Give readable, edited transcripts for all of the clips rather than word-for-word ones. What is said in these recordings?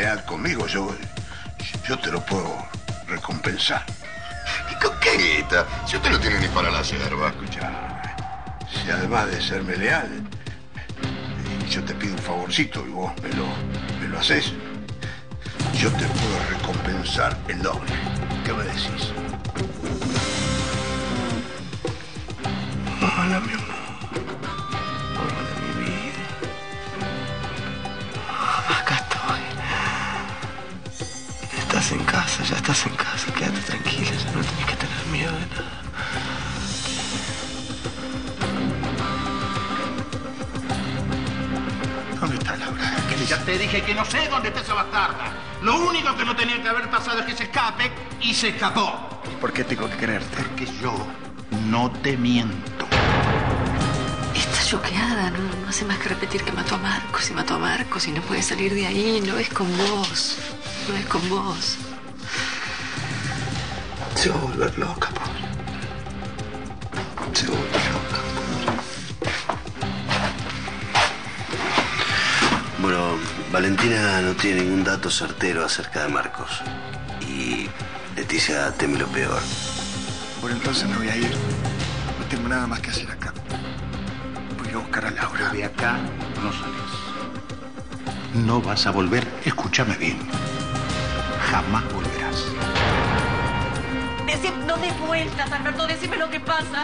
leal conmigo, yo te lo puedo recompensar. ¿Y con qué guita? Si usted no tiene ni para la yerba. Escucha, si además de serme leal, yo te pido un favorcito y vos me lo haces, yo te puedo recompensar el doble. ¿Qué me decís? Hola, mi amor. Hola, mi vida. Acá estoy. Estás en casa, ya estás en casa. Quédate tranquila, ya no tenés que tener miedo de nada. ¿Dónde está Laura? Ya te dije que no sé dónde está esa bastarda. Lo único que no tenía que haber pasado es que se escape y se escapó. ¿Y por qué tengo que creerte? Porque yo no te miento. Está choqueada, no hace más que repetir que mató a Marcos y mató a Marcos y no puede salir de ahí. No es con vos. No es con vos. Se va a volver loca, Paula. Se va a volver loca. Bueno, Valentina no tiene ningún dato certero acerca de Marcos. Y Leticia teme lo peor. Bueno, entonces me voy a ir. No tengo nada más que hacer acá. Voy a ir a buscar a Laura. De acá no sales. No vas a volver. Escúchame bien. Jamás volverás. No des vueltas, Alberto. Decime lo que pasa.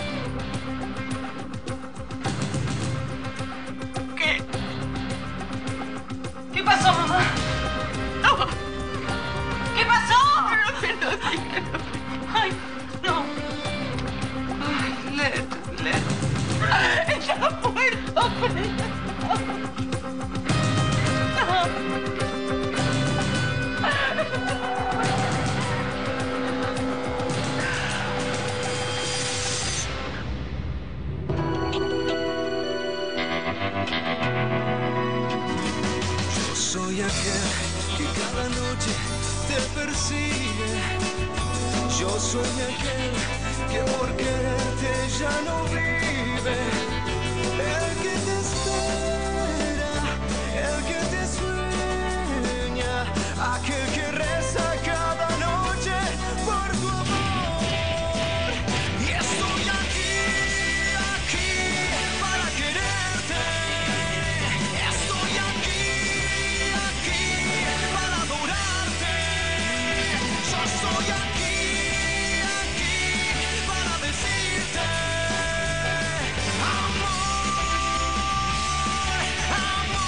¿Qué pasó, mamá? No. ¿Qué pasó? No, ay, no. Ay, Let. Ella ha muerto, Soy aquel que cada noche te persigue. Yo soy aquel que por quererte ya no vive. El que te espera, el que te sueña, aquel que reza cada noche por tu amor. Y estoy aquí para quererte. Estoy aquí para adorarte. Yo estoy aquí para decirte amor, amor,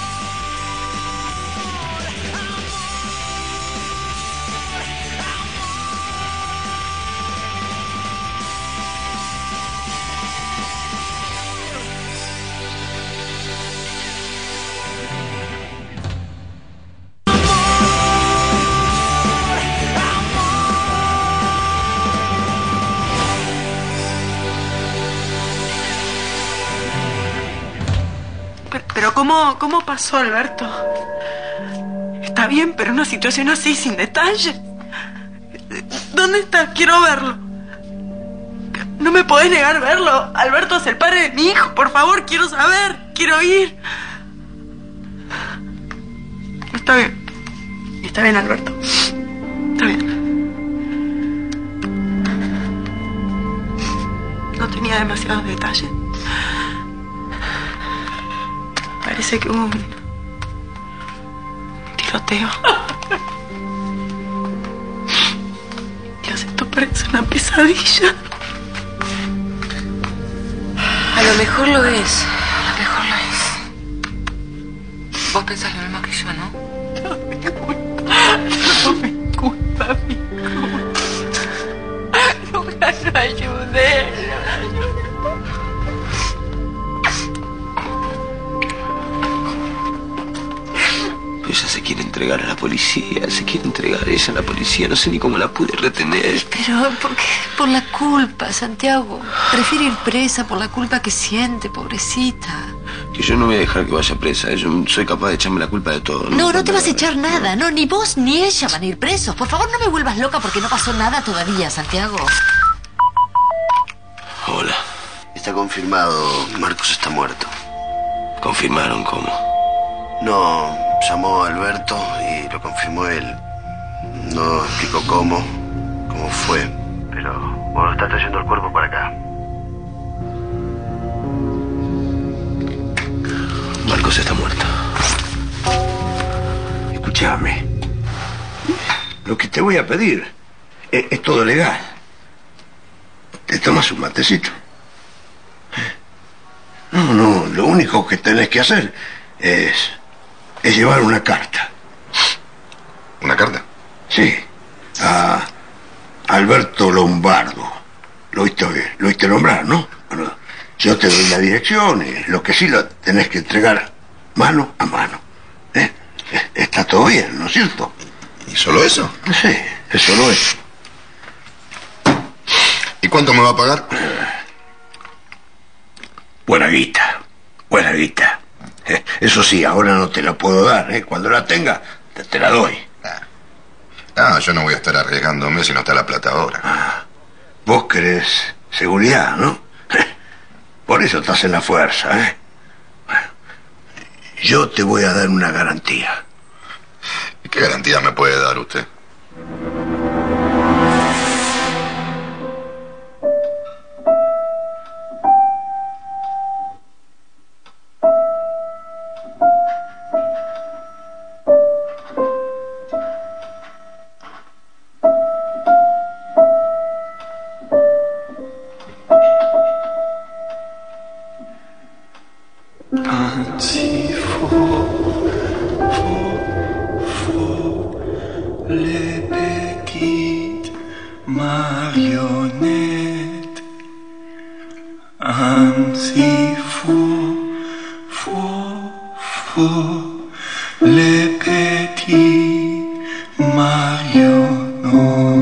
Pero ¿cómo pasó, Alberto? Está bien, pero una situación así, sin detalle. ¿Dónde está? Quiero verlo. No me podés negar verlo. Alberto es el padre de mi hijo. Por favor, quiero saber. Quiero ir. Está bien. Está bien, Alberto. Está bien. No tenía demasiados detalles. Parece que hubo un tiroteo. Dios, esto parece una pesadilla. A lo mejor lo es. A lo mejor lo es. Vos pensás lo mismo que yo, ¿no? No me culpa, mi culpa. Nunca lo ayudé. Ella se quiere entregar a la policía, se quiere entregar ella a la policía. No sé ni cómo la pude retener. Pero, ¿por qué? Por la culpa, Santiago. Prefiere ir presa por la culpa que siente, pobrecita. Que yo no voy a dejar que vaya presa. Yo soy capaz de echarme la culpa de todo. No te vas a echar nada. No, ni vos ni ella van a ir presos. Por favor, no me vuelvas loca porque no pasó nada todavía, Santiago. Hola. Está confirmado. Marcos está muerto. ¿Confirmaron cómo? No. llamó a Alberto y lo confirmó él. No explicó cómo fue, pero bueno, está trayendo el cuerpo para acá. Marcos está muerto. Escúchame. Lo que te voy a pedir es todo legal. ¿Te tomas un matecito? No, lo único que tenés que hacer es llevar una carta. ¿Una carta? Sí, a Alberto Lombardo. Lo oíste nombrar, ¿no? Bueno, yo te doy la dirección y lo que sí lo tenés que entregar mano a mano. Está todo bien, ¿no es cierto? ¿Y solo eso? Sí, es solo eso. ¿Y cuánto me va a pagar? Buena guita, buena guita. Eso sí, ahora no te la puedo dar, Cuando la tenga, te la doy. Yo no voy a estar arriesgándome si no está la plata ahora. Vos querés seguridad, ¿no? Por eso estás en la fuerza, Bueno, yo te voy a dar una garantía. ¿Y qué garantía me puede dar usted? Ainsi les petites marionnettes. Ainsi les petites marionnettes.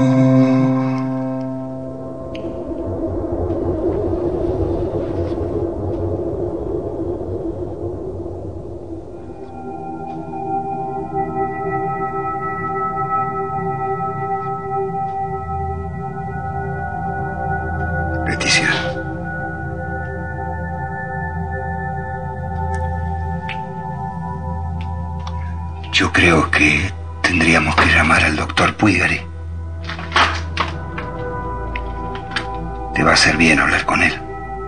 Leticia. Yo creo que tendríamos que llamar al doctor Puigari. Te va a hacer bien hablar con él.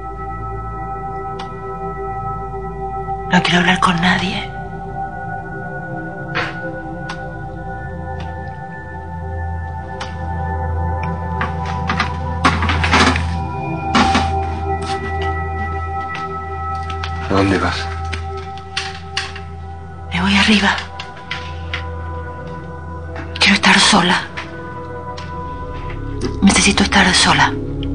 No quiero hablar con nadie. ¿A dónde vas? Me voy arriba. Quiero estar sola. Necesito estar sola.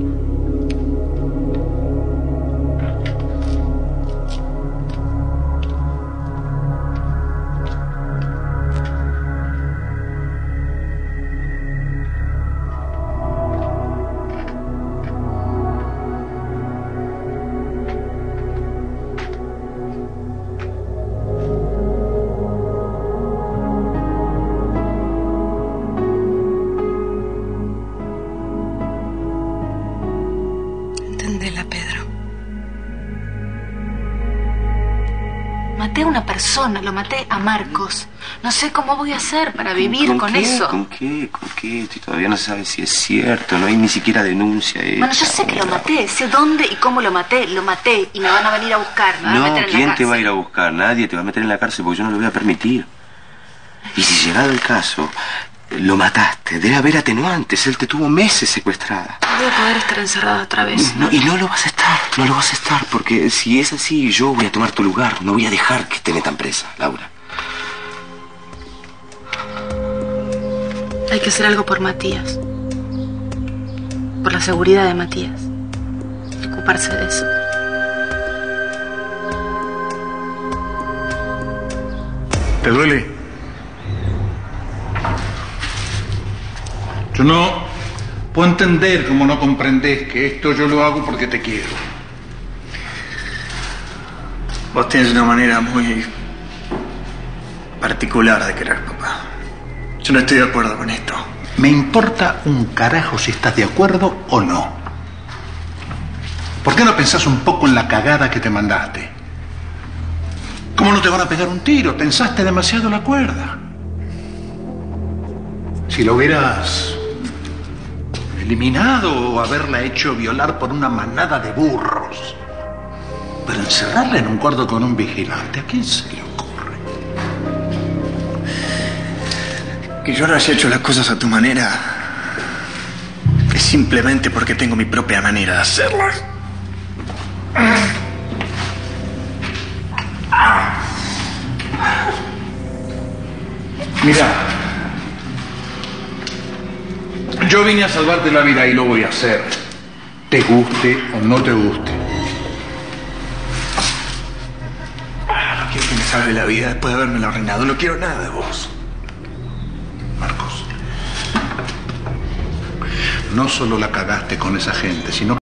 Entendela, Pedro. Maté a una persona, lo maté a Marcos. No sé cómo voy a hacer para vivir con eso. ¿Con qué? ¿Con qué? Si todavía no se sabe si es cierto, no hay ni siquiera denuncia hecha. Bueno, yo sé que lo maté, sé dónde y cómo lo maté y me van a venir a buscar, me van a No, meter en la ¿quién te cárcel. va a ir a buscar? Nadie te va a meter en la cárcel porque yo no lo voy a permitir. Y si llegado el caso, lo mataste, debe haber atenuantes, él te tuvo meses secuestrada. Voy a poder estar encerrada otra vez. No, y no lo vas a estar, no lo vas a estar, porque si es así, yo voy a tomar tu lugar, no voy a dejar que te metan presa, Laura. Hay que hacer algo por Matías. Por la seguridad de Matías. Ocuparse de eso. ¿Te duele? Yo no puedo entender cómo no comprendes que esto yo lo hago porque te quiero. Vos tienes una manera muy particular de querer, papá. Yo no estoy de acuerdo con esto. Me importa un carajo si estás de acuerdo o no. ¿Por qué no pensás un poco en la cagada que te mandaste? ¿Cómo no te van a pegar un tiro? Tensaste demasiado la cuerda. Si lo hubieras eliminado o haberla hecho violar por una manada de burros. Pero encerrarla en un cuarto con un vigilante, ¿a quién se le ocurre? Que yo no haya hecho las cosas a tu manera es simplemente porque tengo mi propia manera de hacerlas. Mira, yo vine a salvarte la vida y lo voy a hacer, te guste o no te guste. No quiero que me salve la vida después de haberme arruinado. No quiero nada de vos. Marcos, no solo la cagaste con esa gente, sino